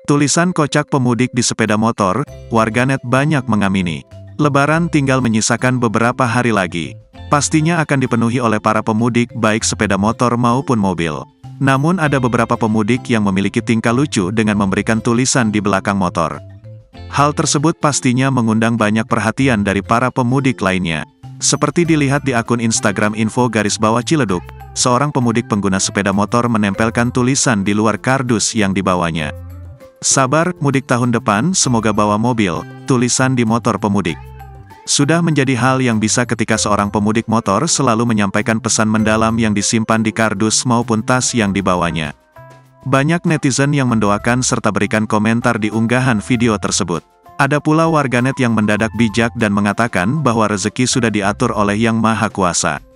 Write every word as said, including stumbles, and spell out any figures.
Tulisan kocak pemudik di sepeda motor, warganet banyak mengamini. Lebaran tinggal menyisakan beberapa hari lagi. Pastinya akan dipenuhi oleh para pemudik baik sepeda motor maupun mobil. Namun ada beberapa pemudik yang memiliki tingkah lucu dengan memberikan tulisan di belakang motor. Hal tersebut pastinya mengundang banyak perhatian dari para pemudik lainnya. Seperti dilihat di akun Instagram info garis bawah Ciledug, seorang pemudik pengguna sepeda motor menempelkan tulisan di luar kardus yang dibawanya. Sabar, mudik tahun depan, semoga bawa mobil, tulisan di motor pemudik. Sudah menjadi hal yang bisa ketika seorang pemudik motor selalu menyampaikan pesan mendalam yang disimpan di kardus maupun tas yang dibawanya. Banyak netizen yang mendoakan serta berikan komentar di unggahan video tersebut. Ada pula warganet yang mendadak bijak dan mengatakan bahwa rezeki sudah diatur oleh Yang Maha Kuasa.